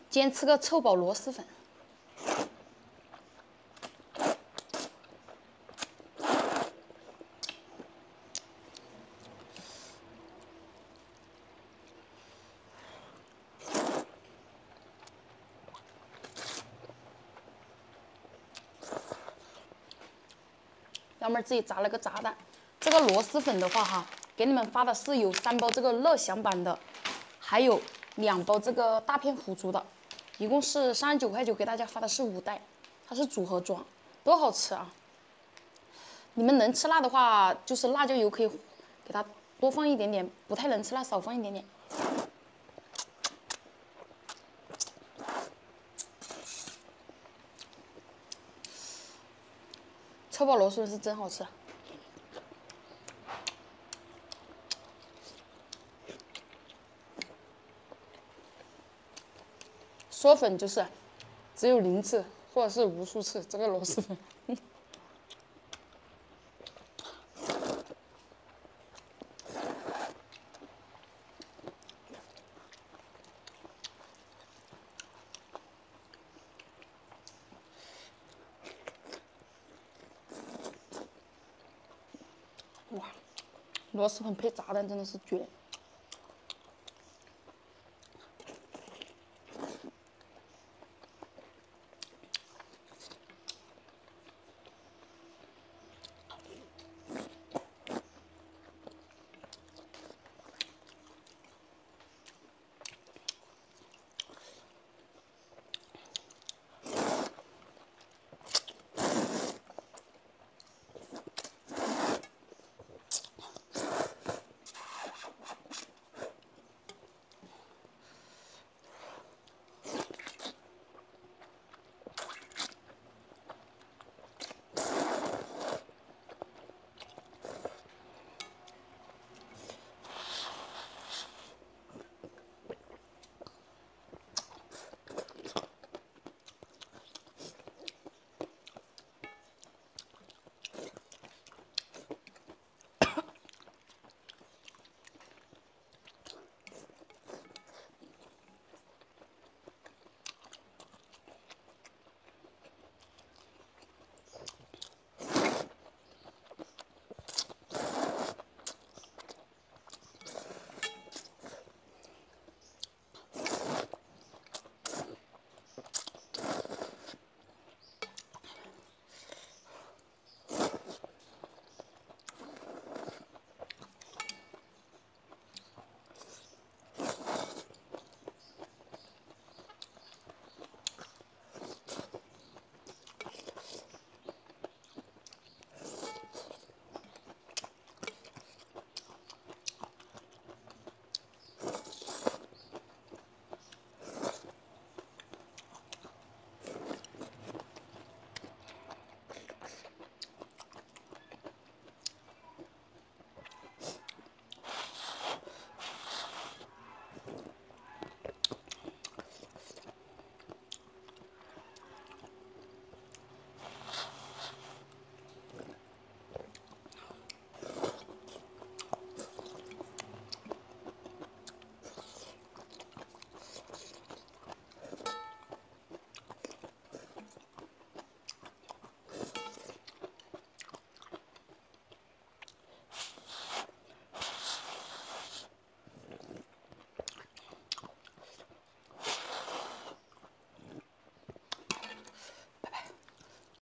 今天吃个臭宝螺蛳粉。幺妹儿自己炸了个炸蛋。这个螺蛳粉的话哈，给你们发的是有3包这个乐享版的，还有2包这个大片腐竹的，一共是39.9，给大家发的是5袋，它是组合装，都好吃啊。你们能吃辣的话，就是辣椒油可以给它多放一点点，不太能吃辣少放一点点。臭爆螺蛳粉是真好吃。嗦粉就是只有0次或者是无数次这个螺蛳粉。哇，螺蛳粉配炸蛋真的是绝！